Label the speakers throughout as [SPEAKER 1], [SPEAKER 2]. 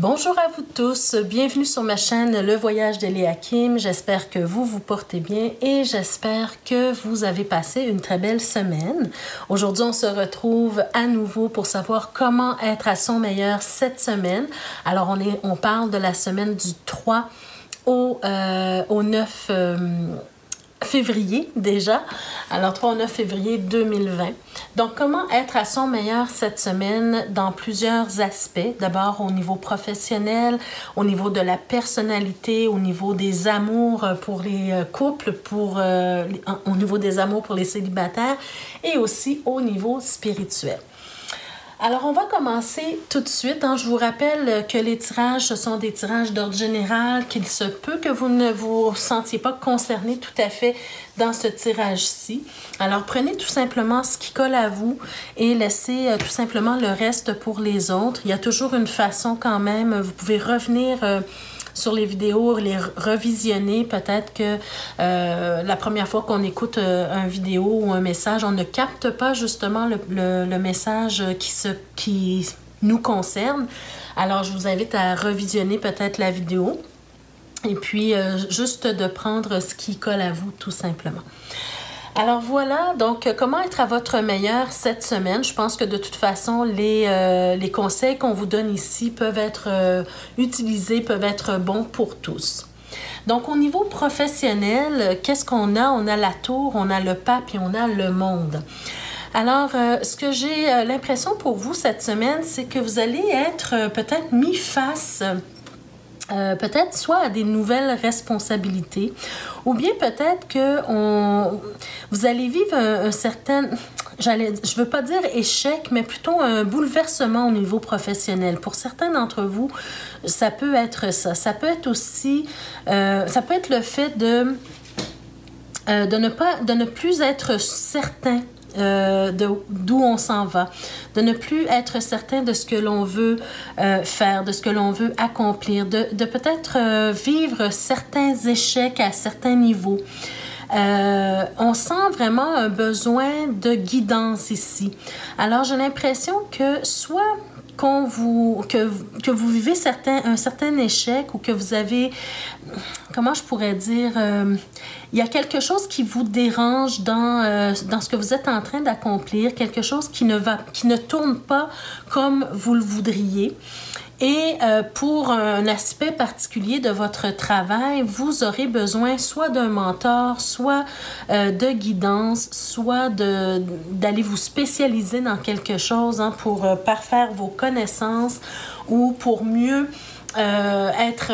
[SPEAKER 1] Bonjour à vous tous, bienvenue sur ma chaîne Le Voyage d'Eléa Kim. J'espère que vous vous portez bien et j'espère que vous avez passé une très belle semaine. Aujourd'hui, on se retrouve à nouveau pour savoir comment être à son meilleur cette semaine. Alors, on parle de la semaine du 3 au 9 février déjà. Alors, 3 au 9 février 2020. Donc, comment être à son meilleur cette semaine dans plusieurs aspects. D'abord, au niveau professionnel, au niveau de la personnalité, au niveau des amours pour les couples, au niveau des amours pour les célibataires et aussi au niveau spirituel. Alors, on va commencer tout de suite. Je vous rappelle que les tirages, ce sont des tirages d'ordre général, qu'il se peut que vous ne vous sentiez pas concerné tout à fait dans ce tirage-ci. Alors, prenez tout simplement ce qui colle à vous et laissez tout simplement le reste pour les autres. Il y a toujours une façon quand même, vous pouvez revenir sur les vidéos, les revisionner. Peut-être que la première fois qu'on écoute une vidéo ou un message, on ne capte pas justement le message qui nous concerne. Alors, je vous invite à revisionner peut-être la vidéo et puis juste de prendre ce qui colle à vous tout simplement. Alors voilà, donc comment être à votre meilleur cette semaine? Je pense que de toute façon, les conseils qu'on vous donne ici peuvent être utilisés, peuvent être bons pour tous. Donc au niveau professionnel, qu'est-ce qu'on a? On a la tour, on a le pape et on a le monde. Alors, ce que j'ai l'impression pour vous cette semaine, c'est que vous allez être peut-être mis face peut-être soit à des nouvelles responsabilités ou bien peut-être que vous allez vivre un certain, je veux pas dire échec, mais plutôt un bouleversement au niveau professionnel. Pour certains d'entre vous, ça peut être ça. Ça peut être aussi, ça peut être le fait de ne plus être certain d'où on s'en va, de ne plus être certain de ce que l'on veut faire, de ce que l'on veut accomplir, de peut-être vivre certains échecs à certains niveaux. On sent vraiment un besoin de guidance ici. Alors, j'ai l'impression que soit que vous vivez un certain échec ou que vous avez, comment je pourrais dire, il y a quelque chose qui vous dérange dans ce que vous êtes en train d'accomplir, quelque chose qui ne tourne pas comme vous le voudriez. Et pour un aspect particulier de votre travail, vous aurez besoin soit d'un mentor, soit de guidance, soit d'aller vous spécialiser dans quelque chose pour parfaire vos connaissances ou pour mieux être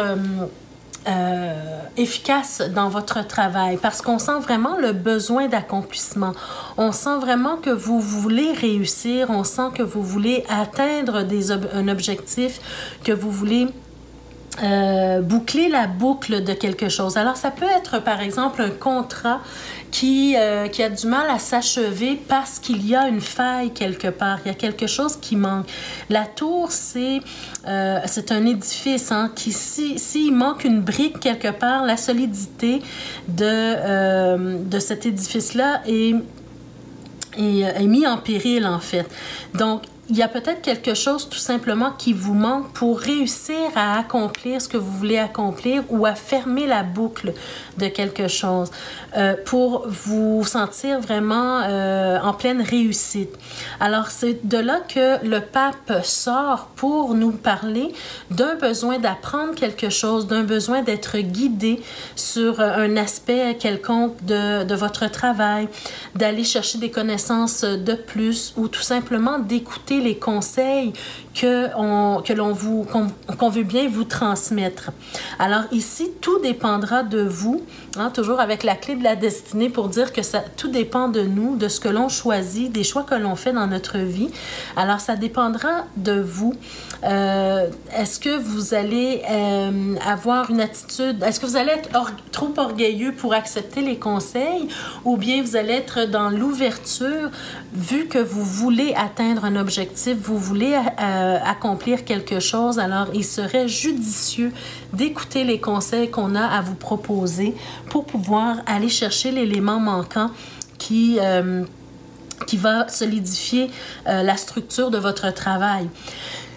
[SPEAKER 1] efficace dans votre travail parce qu'on sent vraiment le besoin d'accomplissement. On sent vraiment que vous voulez réussir, on sent que vous voulez atteindre un objectif, que vous voulez boucler la boucle de quelque chose. Alors, ça peut être, par exemple, un contrat qui a du mal à s'achever parce qu'il y a une faille quelque part. Il y a quelque chose qui manque. La tour, c'est un édifice qui, s'il manque une brique quelque part, la solidité de cet édifice-là est mis en péril, en fait. Donc, il y a peut-être quelque chose tout simplement qui vous manque pour réussir à accomplir ce que vous voulez accomplir ou à fermer la boucle de quelque chose pour vous sentir vraiment en pleine réussite. Alors, c'est de là que le pape sort pour nous parler d'un besoin d'apprendre quelque chose, d'un besoin d'être guidé sur un aspect quelconque de votre travail, d'aller chercher des connaissances de plus ou tout simplement d'écouter les conseils qu'on veut bien vous transmettre. Alors ici, tout dépendra de vous, toujours avec la clé de la destinée pour dire que tout dépend de nous, de ce que l'on choisit, des choix que l'on fait dans notre vie. Alors ça dépendra de vous. Est-ce que vous allez avoir une attitude, est-ce que vous allez être trop orgueilleux pour accepter les conseils ou bien vous allez être dans l'ouverture vu que vous voulez atteindre un objectif, vous voulez accomplir quelque chose, alors il serait judicieux d'écouter les conseils qu'on a à vous proposer pour pouvoir aller chercher l'élément manquant qui va solidifier la structure de votre travail.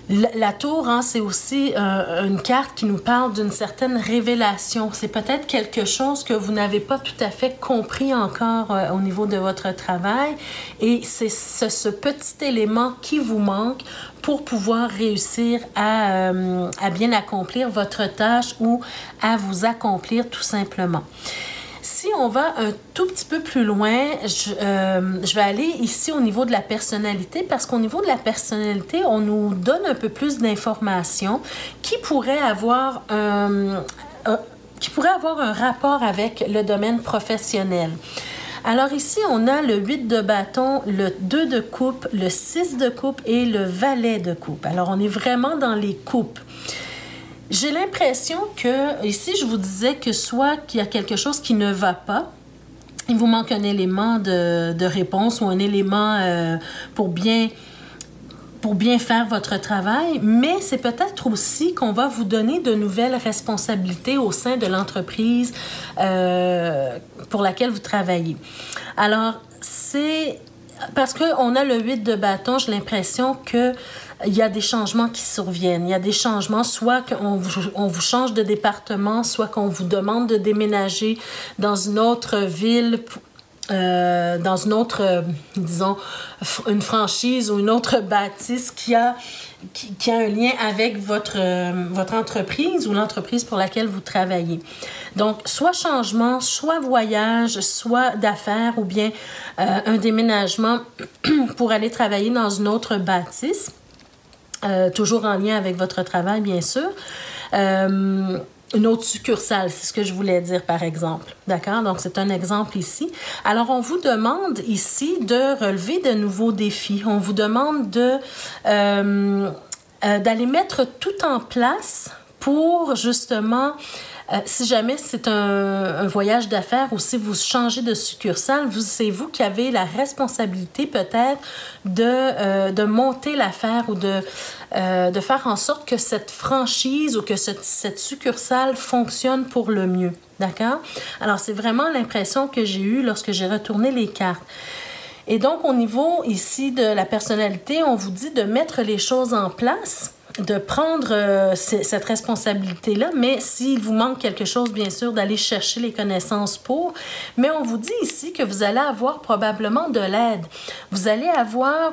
[SPEAKER 1] La tour, hein, c'est aussi une carte qui nous parle d'une certaine révélation. C'est peut-être quelque chose que vous n'avez pas tout à fait compris encore au niveau de votre travail. Et c'est ce petit élément qui vous manque pour pouvoir réussir à bien accomplir votre tâche ou à vous accomplir tout simplement. Si on va un tout petit peu plus loin, je vais aller ici au niveau de la personnalité, parce qu'au niveau de la personnalité, on nous donne un peu plus d'informations qui pourraient avoir un rapport avec le domaine professionnel. Alors ici, on a le 8 de bâton, le 2 de coupe, le 6 de coupe et le valet de coupe. Alors, on est vraiment dans les coupes. J'ai l'impression que, ici, je vous disais que soit qu'il y a quelque chose qui ne va pas, il vous manque un élément de réponse ou un élément pour bien faire votre travail, mais c'est peut-être aussi qu'on va vous donner de nouvelles responsabilités au sein de l'entreprise pour laquelle vous travaillez. Alors, c'est parce qu'on a le 8 de bâton, j'ai l'impression que il y a des changements qui surviennent. Il y a des changements, soit qu'on vous change de département, soit qu'on vous demande de déménager dans une autre ville, dans une autre, disons, une franchise ou une autre bâtisse qui a un lien avec votre entreprise ou l'entreprise pour laquelle vous travaillez. Donc, soit changement, soit voyage, soit d'affaires ou bien un déménagement pour aller travailler dans une autre bâtisse. Toujours en lien avec votre travail, bien sûr. Une autre succursale, c'est ce que je voulais dire, par exemple. D'accord? Donc, c'est un exemple ici. Alors, on vous demande ici de relever de nouveaux défis. On vous demande d'aller mettre tout en place pour, justement, si jamais c'est un voyage d'affaires ou si vous changez de succursale, c'est vous qui avez la responsabilité peut-être de monter l'affaire ou de faire en sorte que cette franchise ou que cette succursale fonctionne pour le mieux. D'accord? Alors, c'est vraiment l'impression que j'ai eue lorsque j'ai retourné les cartes. Et donc, au niveau ici de la personnalité, on vous dit de mettre les choses en place, de prendre cette responsabilité-là, mais s'il vous manque quelque chose, bien sûr, d'aller chercher les connaissances pour. Mais on vous dit ici que vous allez avoir probablement de l'aide. Vous allez avoir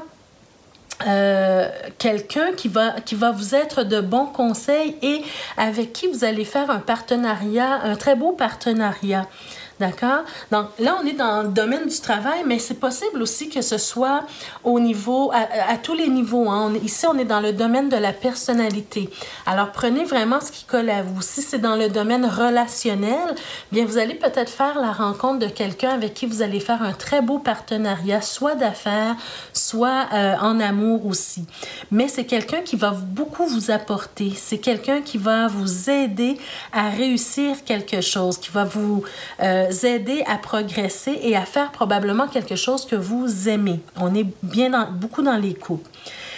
[SPEAKER 1] quelqu'un qui va vous être de bons conseils et avec qui vous allez faire un partenariat, un très beau partenariat. D'accord? Donc là, on est dans le domaine du travail, mais c'est possible aussi que ce soit au niveau, à tous les niveaux. Hein. Ici, on est dans le domaine de la personnalité. Alors, prenez vraiment ce qui colle à vous. Si c'est dans le domaine relationnel, bien, vous allez peut-être faire la rencontre de quelqu'un avec qui vous allez faire un très beau partenariat, soit d'affaires, soit en amour aussi. Mais c'est quelqu'un qui va beaucoup vous apporter. C'est quelqu'un qui va vous aider à réussir quelque chose, qui va vous aider à progresser et à faire probablement quelque chose que vous aimez. On est beaucoup dans les couples.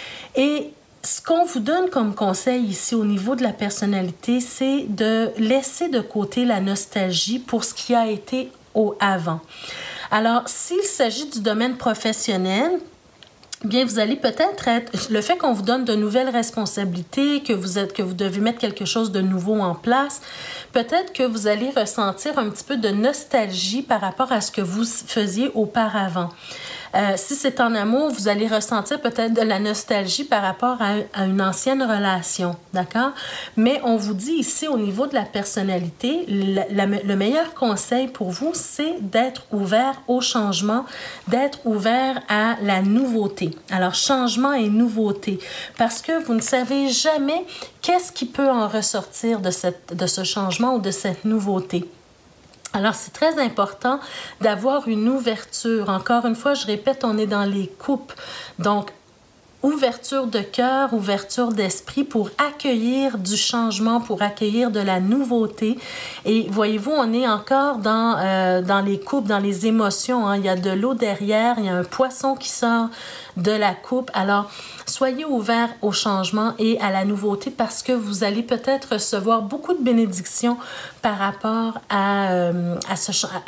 [SPEAKER 1] Et ce qu'on vous donne comme conseil ici au niveau de la personnalité, c'est de laisser de côté la nostalgie pour ce qui a été avant. Alors, s'il s'agit du domaine professionnel, bien, vous allez peut-être être... Le fait qu'on vous donne de nouvelles responsabilités, que vous devez mettre quelque chose de nouveau en place, peut-être que vous allez ressentir un petit peu de nostalgie par rapport à ce que vous faisiez auparavant. Si c'est en amour, vous allez ressentir peut-être de la nostalgie par rapport à une ancienne relation, d'accord? Mais on vous dit ici, au niveau de la personnalité, le meilleur conseil pour vous, c'est d'être ouvert au changement, d'être ouvert à la nouveauté. Alors, changement et nouveauté, parce que vous ne savez jamais qu'est-ce qui peut en ressortir de ce changement ou de cette nouveauté. Alors, c'est très important d'avoir une ouverture. Encore une fois, je répète, on est dans les coupes. Donc, ouverture de cœur, ouverture d'esprit pour accueillir du changement, pour accueillir de la nouveauté. Et voyez-vous, on est encore dans les coupes, dans les émotions. Hein. Il y a de l'eau derrière, il y a un poisson qui sort de la coupe. Alors, soyez ouverts au changement et à la nouveauté parce que vous allez peut-être recevoir beaucoup de bénédictions par rapport à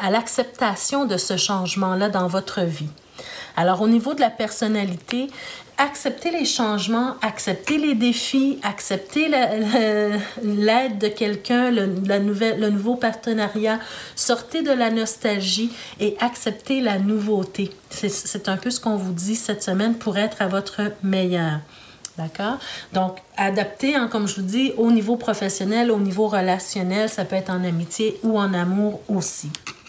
[SPEAKER 1] l'acceptation de ce changement-là dans votre vie. Alors, au niveau de la personnalité, acceptez les changements, acceptez les défis, acceptez l'aide de quelqu'un, le nouveau partenariat. Sortez de la nostalgie et acceptez la nouveauté. C'est un peu ce qu'on vous dit cette semaine pour être à votre meilleur. D'accord? Donc, adaptez, hein, comme je vous dis, au niveau professionnel, au niveau relationnel, ça peut être en amitié ou en amour aussi.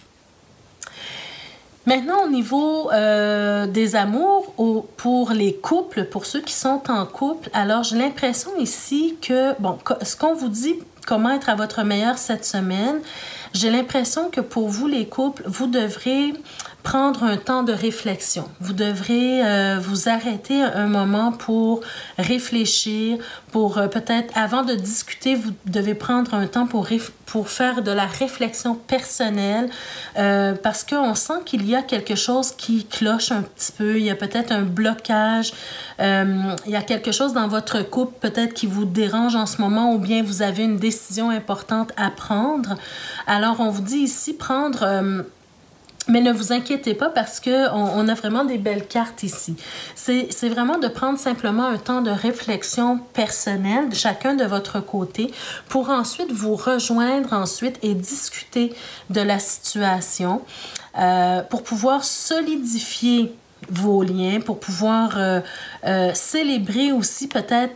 [SPEAKER 1] Maintenant, au niveau des amours, pour les couples, pour ceux qui sont en couple, alors j'ai l'impression ici que, bon, ce qu'on vous dit, comment être à votre meilleur cette semaine, j'ai l'impression que pour vous, les couples, vous devrez prendre un temps de réflexion. Vous devrez vous arrêter un moment pour réfléchir, pour peut-être, avant de discuter, vous devez prendre un temps pour faire de la réflexion personnelle parce qu'on sent qu'il y a quelque chose qui cloche un petit peu. Il y a peut-être un blocage. Il y a quelque chose dans votre couple peut-être qui vous dérange en ce moment ou bien vous avez une décision importante à prendre. Alors, on vous dit ici prendre... mais ne vous inquiétez pas parce qu'on a vraiment des belles cartes ici. C'est vraiment de prendre simplement un temps de réflexion personnelle, chacun de votre côté, pour ensuite vous rejoindre ensuite et discuter de la situation pour pouvoir solidifier vos liens, pour pouvoir célébrer aussi peut-être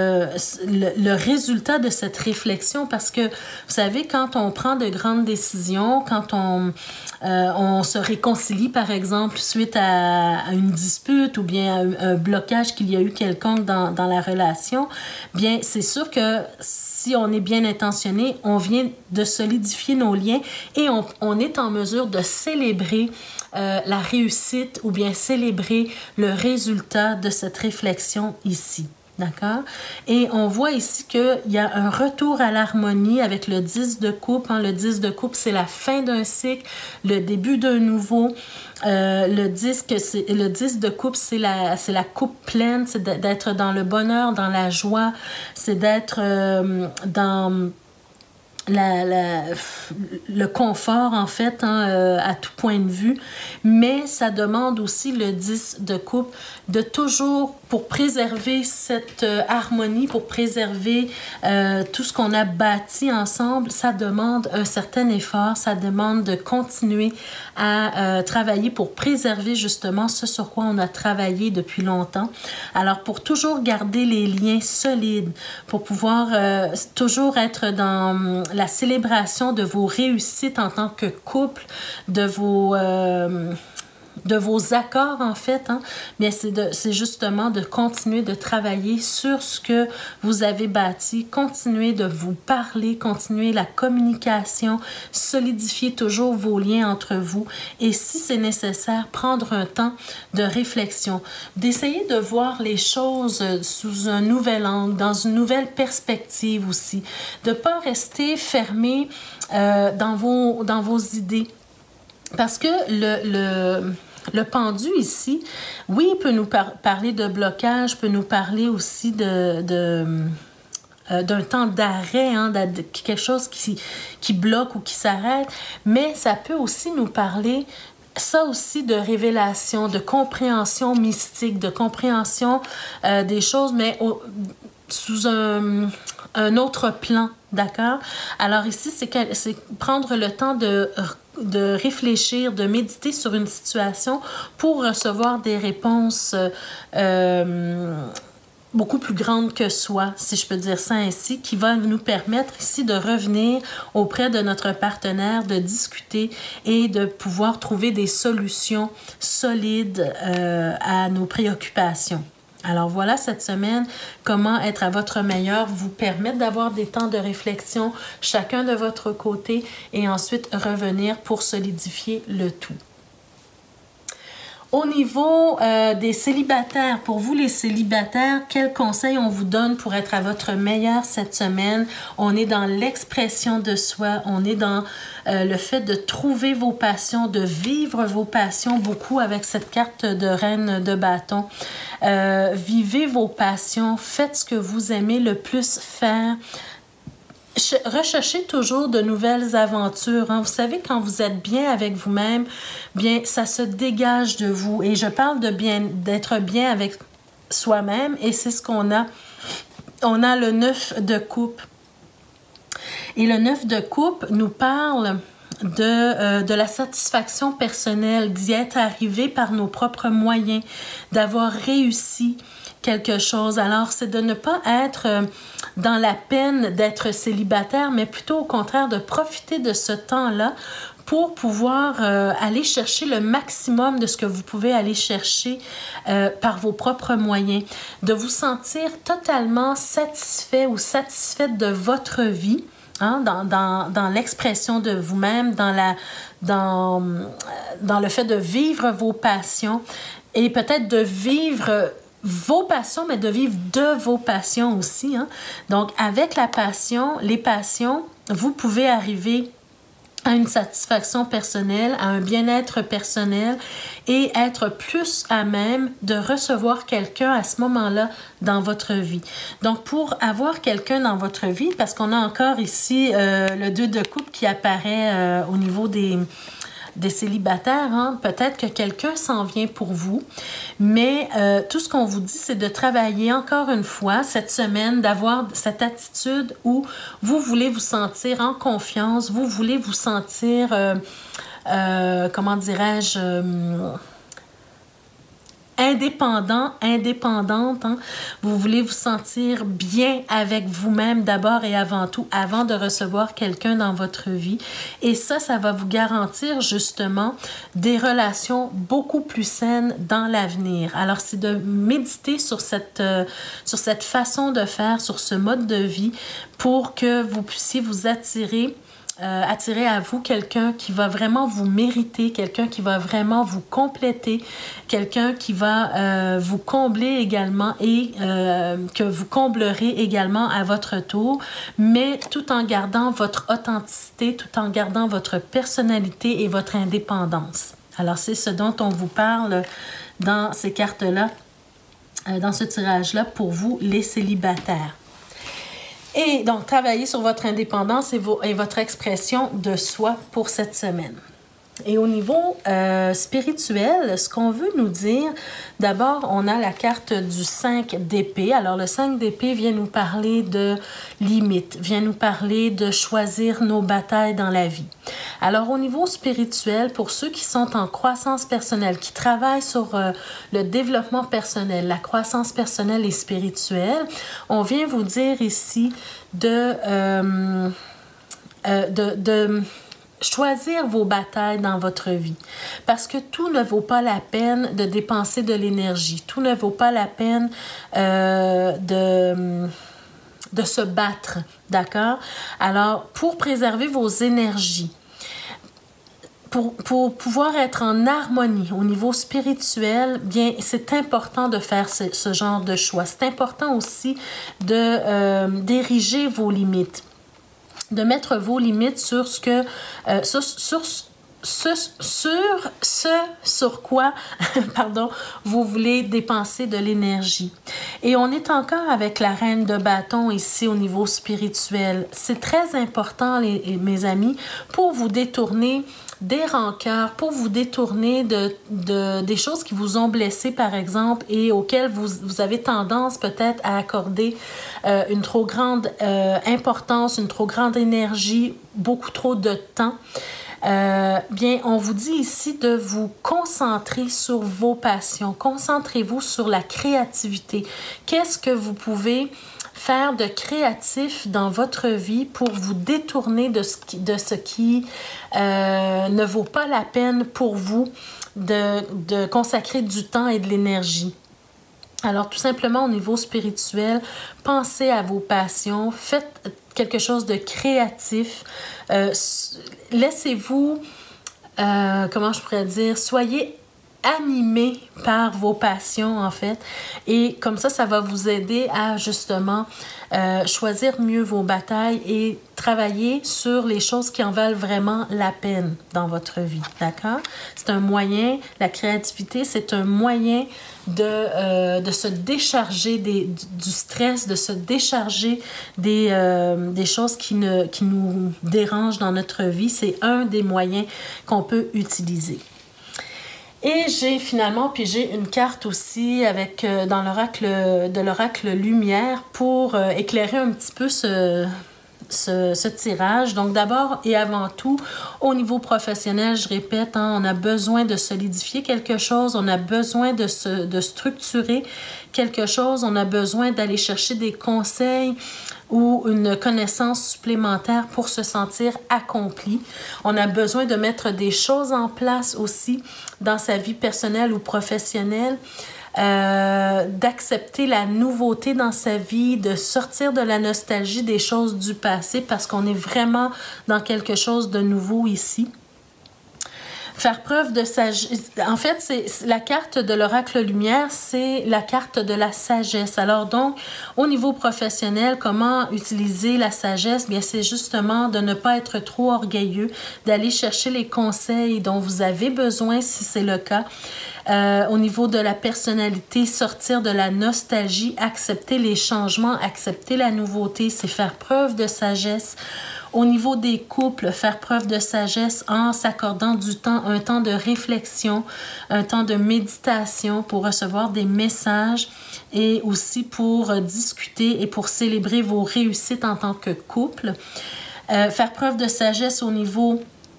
[SPEAKER 1] le résultat de cette réflexion parce que, vous savez, quand on prend de grandes décisions, quand on se réconcilie, par exemple, suite à une dispute ou bien à un blocage qu'il y a eu quelconque dans la relation, bien, c'est sûr que si on est bien intentionné, on vient de solidifier nos liens et on est en mesure de célébrer la réussite ou bien célébrer le résultat de cette réflexion ici. D'accord? Et on voit ici qu'il y a un retour à l'harmonie avec le 10 de coupe. Hein. Le 10 de coupe, c'est la fin d'un cycle, le début d'un nouveau. Le 10 de coupe, c'est la coupe pleine, c'est d'être dans le bonheur, dans la joie, c'est d'être dans... le confort, en fait, hein, à tout point de vue. Mais ça demande aussi le 10 de coupe de toujours, pour préserver cette harmonie, pour préserver tout ce qu'on a bâti ensemble, ça demande un certain effort, ça demande de continuer à travailler pour préserver justement ce sur quoi on a travaillé depuis longtemps. Alors, pour toujours garder les liens solides, pour pouvoir toujours être dans la célébration de vos réussites en tant que couple, de vos accords, en fait, hein, bien c'est justement de continuer de travailler sur ce que vous avez bâti, continuer de vous parler, continuer la communication, solidifier toujours vos liens entre vous et si c'est nécessaire, prendre un temps de réflexion, d'essayer de voir les choses sous un nouvel angle, dans une nouvelle perspective aussi, de ne pas rester fermé dans vos idées. Parce que le pendu ici, oui, il peut nous parler de blocage, peut nous parler aussi d'un temps d'arrêt, hein, quelque chose qui bloque ou qui s'arrête, mais ça peut aussi nous parler, ça aussi, de révélation, de compréhension mystique, de compréhension des choses, mais sous un autre plan, d'accord? Alors ici, c'est prendre le temps de réfléchir, de méditer sur une situation pour recevoir des réponses beaucoup plus grandes que soi, si je peux dire ça ainsi, qui va nous permettre ici de revenir auprès de notre partenaire, de discuter et de pouvoir trouver des solutions solides à nos préoccupations. Alors voilà, cette semaine, comment être à votre meilleur, vous permettre d'avoir des temps de réflexion, chacun de votre côté, et ensuite revenir pour solidifier le tout. Au niveau des célibataires, pour vous les célibataires, quels conseils on vous donne pour être à votre meilleur cette semaine? On est dans l'expression de soi, on est dans le fait de trouver vos passions, de vivre vos passions beaucoup avec cette carte de reine de bâton. Vivez vos passions, faites ce que vous aimez le plus faire. Recherchez toujours de nouvelles aventures. Hein. Vous savez, quand vous êtes bien avec vous-même, bien, ça se dégage de vous. Et je parle d'être bien avec soi-même. Et c'est ce qu'on a. On a le 9 de coupe. Et le 9 de coupe nous parle de la satisfaction personnelle, d'y être arrivé par nos propres moyens, d'avoir réussi quelque chose. Alors, c'est de ne pas être dans la peine d'être célibataire, mais plutôt au contraire de profiter de ce temps-là pour pouvoir aller chercher le maximum de ce que vous pouvez aller chercher par vos propres moyens, de vous sentir totalement satisfait ou satisfaite de votre vie, hein, dans l'expression de vous-même, dans le fait de vivre vos passions et peut-être de vivre vos passions, mais de vivre de vos passions aussi, hein. Donc, avec la passion, les passions, vous pouvez arriver à une satisfaction personnelle, à un bien-être personnel et être plus à même de recevoir quelqu'un à ce moment-là dans votre vie. Donc, pour avoir quelqu'un dans votre vie, parce qu'on a encore ici le 2 de coupe qui apparaît au niveau des célibataires, hein, peut-être que quelqu'un s'en vient pour vous, mais tout ce qu'on vous dit, c'est de travailler encore une fois cette semaine, d'avoir cette attitude où vous voulez vous sentir en confiance, vous voulez vous sentir, comment dirais-je, indépendante, hein? Vous voulez vous sentir bien avec vous-même d'abord et avant tout, avant de recevoir quelqu'un dans votre vie. Et ça va vous garantir justement des relations beaucoup plus saines dans l'avenir. Alors, c'est de méditer sur cette façon de faire, sur ce mode de vie pour que vous puissiez vous attirer à vous quelqu'un qui va vraiment vous mériter, quelqu'un qui va vraiment vous compléter, quelqu'un qui va vous combler également et que vous comblerez également à votre tour, mais tout en gardant votre authenticité, tout en gardant votre personnalité et votre indépendance. Alors, c'est ce dont on vous parle dans ces cartes-là, dans ce tirage-là pour vous, les célibataires. Et donc, travailler sur votre indépendance et votre expression de soi pour cette semaine. Et au niveau spirituel, ce qu'on veut nous dire, d'abord, on a la carte du 5 d'épée. Alors, le 5 d'épée vient nous parler de limites, vient nous parler de choisir nos batailles dans la vie. Alors, au niveau spirituel, pour ceux qui sont en croissance personnelle, qui travaillent sur le développement personnel, la croissance personnelle et spirituelle, on vient vous dire ici de choisir vos batailles dans votre vie. Parce que tout ne vaut pas la peine de dépenser de l'énergie. Tout ne vaut pas la peine de se battre. D'accord? Alors, pour préserver vos énergies, pour pouvoir être en harmonie au niveau spirituel, bien, c'est important de faire ce genre de choix. C'est important aussi d'ériger vos limites, de mettre vos limites sur ce que sur quoi pardon, vous voulez dépenser de l'énergie. Et on est encore avec la reine de bâton ici au niveau spirituel. C'est très important, mes amis, pour vous détourner des rancœurs, pour vous détourner des choses qui vous ont blessé, par exemple, et auxquelles vous avez tendance peut-être à accorder une trop grande importance, une trop grande énergie, beaucoup trop de temps. Bien, on vous dit ici de vous concentrer sur vos passions. Concentrez-vous sur la créativité. Qu'est-ce que vous pouvez faire de créatif dans votre vie pour vous détourner de ce qui ne vaut pas la peine pour vous de consacrer du temps et de l'énergie. Alors, tout simplement, au niveau spirituel, pensez à vos passions, faites quelque chose de créatif, laissez-vous, comment je pourrais dire, soyez animé par vos passions, en fait, et comme ça va vous aider à, justement, choisir mieux vos batailles et travailler sur les choses qui en valent vraiment la peine dans votre vie, d'accord? C'est un moyen, la créativité, c'est un moyen de se décharger du stress, de se décharger des choses qui nous dérangent dans notre vie. C'est un des moyens qu'on peut utiliser. Et j'ai finalement pigé une carte aussi avec dans l'oracle Lumière pour éclairer un petit peu ce tirage. Donc d'abord et avant tout, au niveau professionnel, je répète, hein, on a besoin de solidifier quelque chose, on a besoin de structurer quelque chose, on a besoin d'aller chercher des conseils ou une connaissance supplémentaire pour se sentir accompli. On a besoin de mettre des choses en place aussi dans sa vie personnelle ou professionnelle. D'accepter la nouveauté dans sa vie, de sortir de la nostalgie des choses du passé parce qu'on est vraiment dans quelque chose de nouveau ici. Faire preuve de sagesse. En fait, c'est la carte de l'oracle lumière, c'est la carte de la sagesse. Alors donc, au niveau professionnel, comment utiliser la sagesse? Bien, c'est justement de ne pas être trop orgueilleux, d'aller chercher les conseils dont vous avez besoin si c'est le cas. Au niveau de la personnalité, sortir de la nostalgie, accepter les changements, accepter la nouveauté, c'est faire preuve de sagesse. Au niveau des couples, faire preuve de sagesse en s'accordant du temps, un temps de réflexion, un temps de méditation pour recevoir des messages et aussi pour discuter et pour célébrer vos réussites en tant que couple. Faire preuve de sagesse au niveau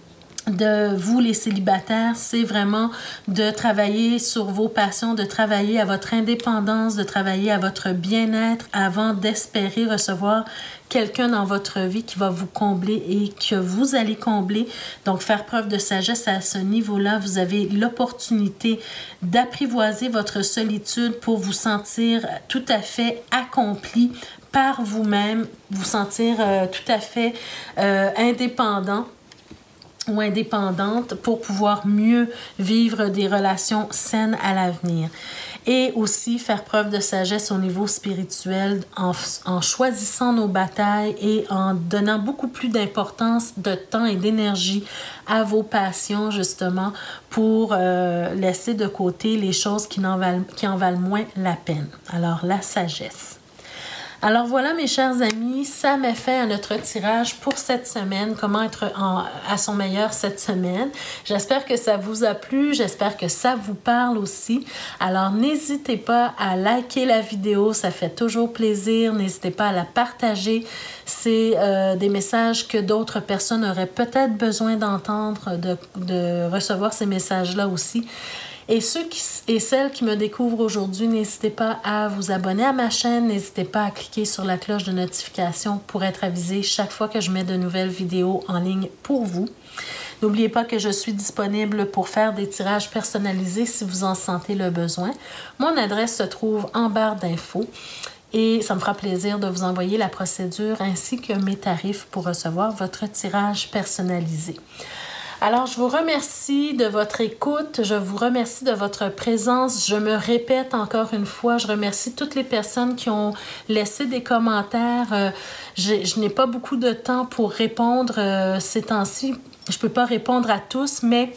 [SPEAKER 1] de vous les célibataires, c'est vraiment de travailler sur vos passions, de travailler à votre indépendance, de travailler à votre bien-être avant d'espérer recevoir quelqu'un dans votre vie qui va vous combler et que vous allez combler. Donc, faire preuve de sagesse à ce niveau-là, vous avez l'opportunité d'apprivoiser votre solitude pour vous sentir tout à fait accompli par vous-même, vous sentir tout à fait indépendant ou indépendante pour pouvoir mieux vivre des relations saines à l'avenir. Et aussi faire preuve de sagesse au niveau spirituel en choisissant nos batailles et en donnant beaucoup plus d'importance, de temps et d'énergie à vos passions, justement, pour laisser de côté les choses qui en valent moins la peine. Alors, la sagesse. Alors voilà, mes chers amis, ça met fin à notre tirage pour cette semaine. Comment être à son meilleur cette semaine. J'espère que ça vous a plu. J'espère que ça vous parle aussi. Alors, n'hésitez pas à liker la vidéo. Ça fait toujours plaisir. N'hésitez pas à la partager. C'est des messages que d'autres personnes auraient peut-être besoin d'entendre, de recevoir ces messages-là aussi. Et ceux et celles qui me découvrent aujourd'hui, n'hésitez pas à vous abonner à ma chaîne. N'hésitez pas à cliquer sur la cloche de notification pour être avisé chaque fois que je mets de nouvelles vidéos en ligne pour vous. N'oubliez pas que je suis disponible pour faire des tirages personnalisés si vous en sentez le besoin. Mon adresse se trouve en barre d'infos. Et ça me fera plaisir de vous envoyer la procédure ainsi que mes tarifs pour recevoir votre tirage personnalisé. Alors, je vous remercie de votre écoute, je vous remercie de votre présence. Je me répète encore une fois, je remercie toutes les personnes qui ont laissé des commentaires. Je n'ai pas beaucoup de temps pour répondre ces temps-ci. Je ne peux pas répondre à tous, mais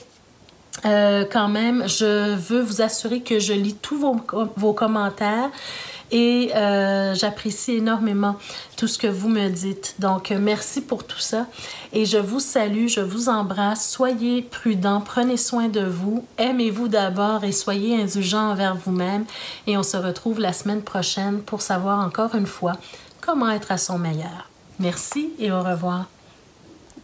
[SPEAKER 1] quand même, je veux vous assurer que je lis tous vos commentaires. Et j'apprécie énormément tout ce que vous me dites. Donc, merci pour tout ça. Et je vous salue, je vous embrasse. Soyez prudents, prenez soin de vous. Aimez-vous d'abord et soyez indulgents envers vous-même. Et on se retrouve la semaine prochaine pour savoir encore une fois comment être à son meilleur. Merci et au revoir.